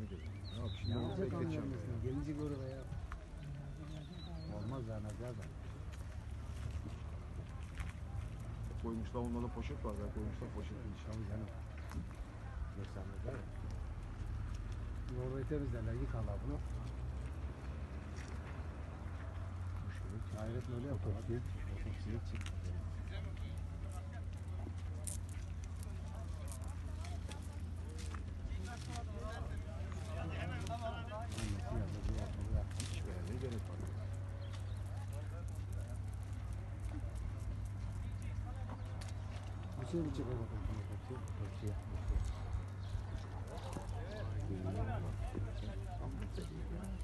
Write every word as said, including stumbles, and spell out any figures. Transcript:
dedim. Ne yap şimdi? Ne onu olacak bekleteceğim anlamıyorsun? ya. Gelince görür ya. Olmaz ya nazar da. Koymuşlar onlarda poşet var. Ben koymuşlar poşetin içine. Tabii canım. Göstermezler ya. Orayı temizlerler, yıkarlar bunu. Hayret öyle yapıyor. Otopsiye, otopsiye çıktı. Hiç vermeye gerek var. Bir şey mi çıkıyor bakalım? Otopsiye, otopsiye. Tam bu